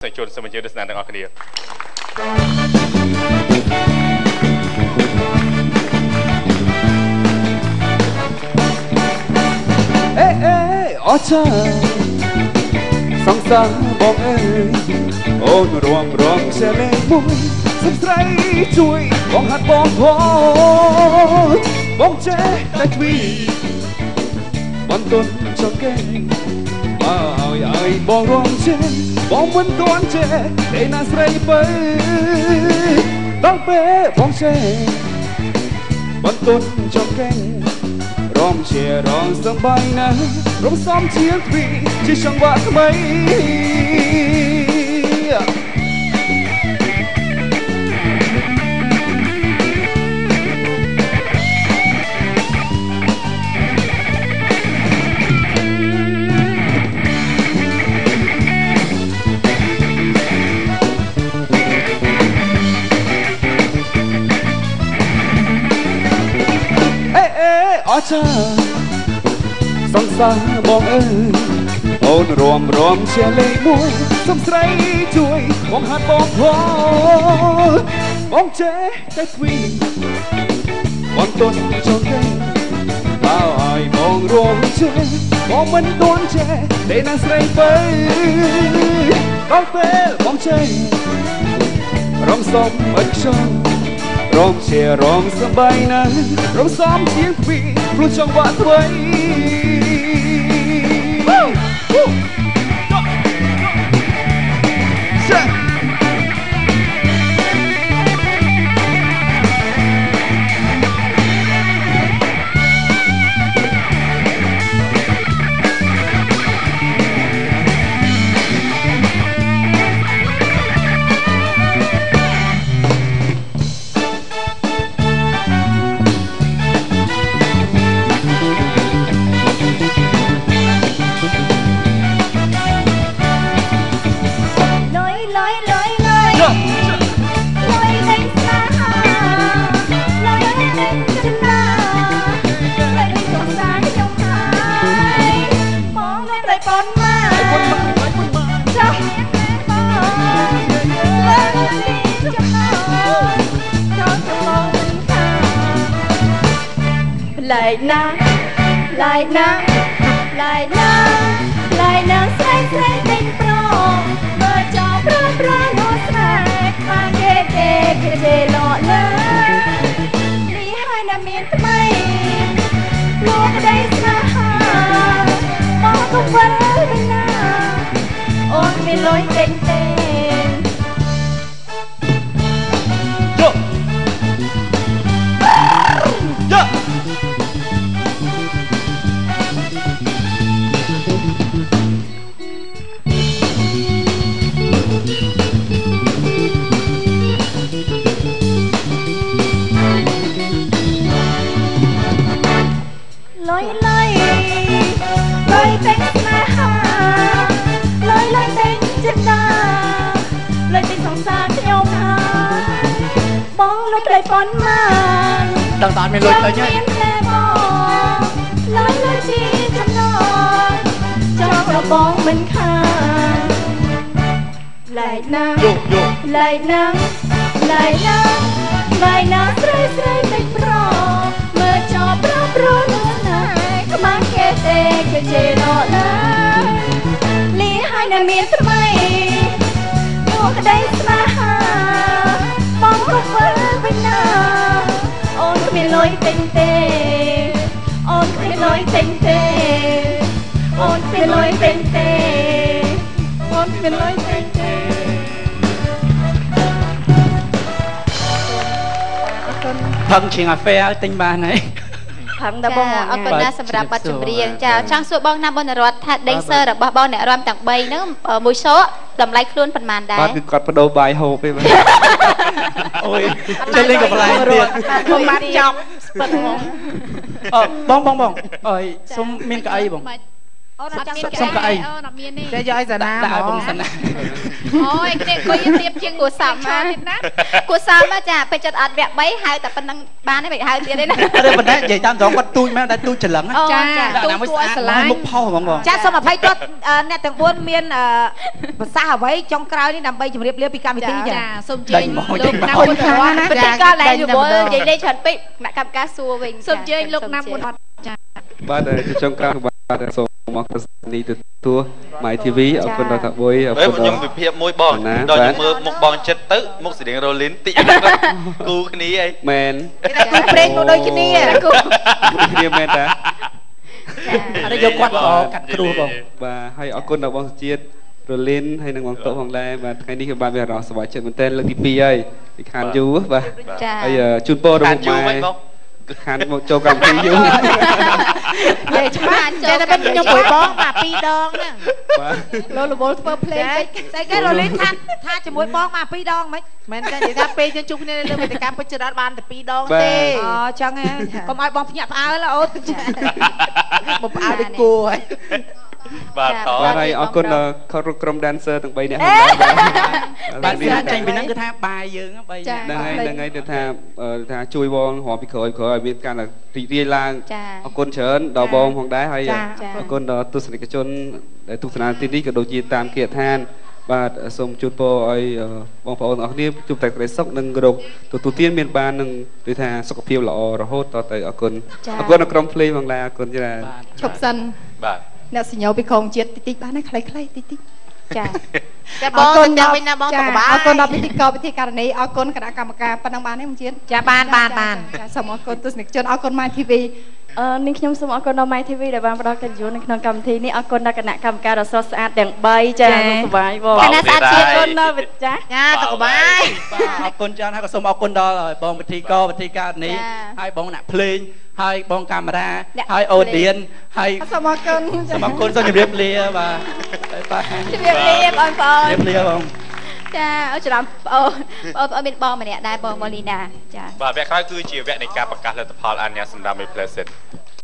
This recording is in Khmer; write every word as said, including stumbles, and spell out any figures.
តែជួនសូមអញ្ជើញទស្សនាទាំងអស់គ្នាเอ๊ะเอ๊ะอ๋อจ้าสองสามบอกเอ้ยโอ้นรวมรวมเสียเลยมุ้ยสุดใจช่วยบอกหัดบอกพอบอกเจ๊แต่ทวีบนต้นชนเก่งมาเอาใหญ่บอกรวมเจ๊บอกมันต้นเจ๊ได้น่าใส่ไปต้องเป๊ะบอกเจ๊บนต้นชนเก่งร้องเชียร์ร้องสบายนะร้องซ้อมเชียร์ทวีที่ช่างว่าทำไมอ๋อจ้าสองสามบอกเอ้ยโอนรวมรวมเชียร์เลยมวยสมใส่ช่วยมองหัดบอกพอมองเจ๊แต่ทวีบนต้นชนเก่งเปล่าไอ้มองรวมเจ๊มองมันโดนเจ๊ได้น่าใส่ไปต้องเป๊ะมองเจ๊ร้องสมอักษรร้องเชียร์ร้องสบายนะร้องซ้อมเชียร์ฟรีปลุกจังหวะไว้lại na lại na lại na lại na say say tình pro mơ cho pro pro nó say mà kê kê kê kê lọ na đi hai năm miền tây luôn đây xa mơ không vấn bên na ôn mi lối tình tình lối lối lối tên mà ha lối lối tên chân đà lối tên song xa theo ha bóng lối đầy bón màn đằng tàn mình lối tới nhé lối lối chi chân nó cho cho bóng mình khá lại nắng lại nắng lại nắng lại nắng rơi rơi tình pro mơ cho pro pro mang kê tê kê chê nọ lá lý hai nà miền tây mây mua cái đấy mà ha bóng không với bên nào ôn cái miền lối tình tê ôn cái miền lối tình tê ôn cái miền lối tình tê ôn cái miền lối tình tê thân chuyện à phe tình bà này thằng đã bông ở con na sầm rạp bát chùm riêng chào trang số bông nam bông nở rót thắt đánh sơ rồi bông nở rom tặng bay nữa mùi số đầm lấy luôn phần màn đá. Bạn còn bắt đầu bài hồไปôi chơi lênกับอะไรtiền không bắt chọc bông bông bông ơi xôm miên cái ấy bông អូនអត់ចាំសុំកៅអីអូនអត់មានទេតែយកឲ្យសាណាដាក់ឲ្យបងសាណាអូយគ្នាគួយទៀតជាងគួសាប់មកទៀតណាគួសាប់មកចាពេជ្រចិត្តអត់វគ្គបីហៅតែប៉ុណ្្នឹងបានទេមិនហៅទៀតទេណាអត់ទេប៉ុន្តែនិយាយតាមត្រង់គាត់ទូចមែនតែទូចច្រឡឹងចាទូចគួរស្រឡាញ់មុខផុសហ្មងបងចាសូមអភ័យទោះអ្នកទាំងបួនមានប្រសាសន៍អ្វីចុងក្រោយនេះដើម្បីជម្រាបលាពីកម្មវិធីចាចាសូមជើញលោកណាមុនអត់ពិធីករដែលយវល់និយាយលេងច្រើនពេកគណៈកម្មការសួរវិញសូមជើញលោកណាមុនអត់ចាបាទជាចុងក្រោយបាទសូមមកទស្សនីទទួល My ធី វី អរគុណដល់តាបុយអរគុណដល់ខ្ញុំវិភាគមួយបងដល់ខ្ញុំមើលមុខបងចិត្តទៅមុខសេរីរ៉ូលីនតិចគូគ្នាអីមែនគេថាគូព្រេងមកដូចគ្នាគូគ្នាមែនតាអត់យកគាត់ល្អកាត់គ្រូបងបាទហើយអរគុណដល់បងសុជាតិរលីនហើយនឹងបងតោផងដែរបាទថ្ងៃនេះគឺបានមានអារម្មណ៍សប្បាយចិត្តមែនទែនលើកទីពីរហើយពីខានយូបាទចាហើយជូនពររបស់ម៉ែខានមកចូលកម្មវិធីយូនិយាយច្បាស់តែតែខ្ញុំព្រួយបងមកពីរដងហ្នឹងបាទលោលវល់ធ្វើភ្លេងពេកតែគេរលីនថាថាជាមួយបងមកពីរដងមិនមែនតែនិយាយថាពេលយើងជួបគ្នាលើវេទិកាពិតជាអត់បានតែពីរដងទេអូចឹងហ៎កុំឲ្យបងភ្ញាក់ផ្អើលអូនមកផ្អើលដូចគួរហើយបាទតបាទហើយអរគុណដល់ក្រុម dancer ទាំង3នាក់ហ្នឹងបាទវាចេញពីហ្នឹងគឺថាបាយយើងបីហ្នឹងហើយហ្នឹងហើយទៅថាថាជួយបងរាប់ពីក្រោយក្រោយឲ្យមានការរីករាយឡើងអរគុណច្រើនដល់បងផងដែរហើយអរគុណដល់ទស្សនិកជនដែលទស្សនាទីនេះក៏ដូចជាតាមគេឋានបាទសូមជូនពរឲ្យបងប្អូនអរគ្នាជួបតែក្តីសុខនិងរកទទួលទានមានបាននឹងដូចថាសុខភាពល្អរហូតតទៅអរគុណអរគុណដល់ក្រុមភ្លេងផងដែរអរគុណច្រើនឈប់សិនបាទអ្នកសញ្ញោពីក្រុងជាតិតិចតិចបានណាខ្លីខ្លីតិចតិចចាតែបងទៅចាំវិញណាបងទៅក្បាលអរគុណដល់ពិធីករពិធីករនីអរគុណគណៈកម្មការប៉ុណ្ណឹងបានទេមកជាតិចាបានបានបានចាសូមអរគុណទស្សនិកជនអរគុណ My ធី វីអឺនាងខ្ញុំសូមអរគុណដល់ My ធី វី ដែលបានផ្ដល់កិត្តិយសនៅក្នុងកម្មវិធីនេះអរគុណដល់គណៈកម្មការដ៏ស្រស់ស្អាតទាំង3ចាសុខសប្បាយបងគណៈស្អាតជាគុណដល់វិទ្យាចាទៅក្បាលបាទអរគុណច្រើនហើយក៏សូមអរគុណដល់បងវិធីករវិធីការនេះហើយបងអ្នកភ្លេងហើយបងកាមេរ៉ាហើយអូឌៀនហើយសូមអរគុណសូមអរគុណសូមជម្រាបលាបាទបាទជម្រាបលាបងប្អូនជម្រាបលាបងចាអរច្រឡំបងបងប្អូនមានបងម្នាក់ដែរបងម៉ូលីណាចាបាទវគ្គក្រោយគឺជាវគ្គនៃការប្រកាសលទ្ធផលអញ្ញាសម្រាប់ Replacement